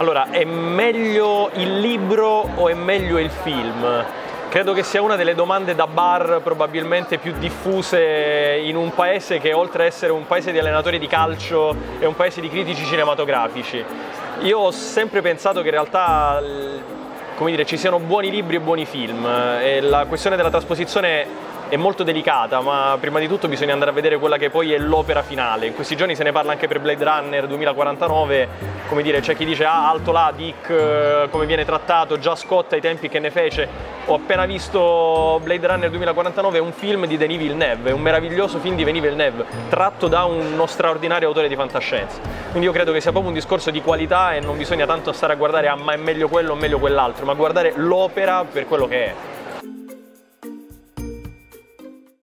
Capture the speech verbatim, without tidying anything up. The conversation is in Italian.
Allora, è meglio il libro o è meglio il film? Credo che sia una delle domande da bar probabilmente più diffuse in un paese che, oltre ad essere un paese di allenatori di calcio, è un paese di critici cinematografici. Io ho sempre pensato che in realtà, come dire, ci siano buoni libri e buoni film, e la questione della trasposizione è molto delicata, ma prima di tutto bisogna andare a vedere quella che poi è l'opera finale. In questi giorni se ne parla anche per Blade Runner duemilaquarantanove, come dire, c'è chi dice ah, alto là, Dick, come viene trattato, già Scott ai tempi che ne fece. Ho appena visto Blade Runner duemilaquarantanove, è un film di Denis Villeneuve, è un meraviglioso film di Denis Villeneuve, tratto da uno straordinario autore di fantascienza. Quindi io credo che sia proprio un discorso di qualità e non bisogna tanto stare a guardare ah, ma è meglio quello o meglio quell'altro, ma guardare l'opera per quello che è.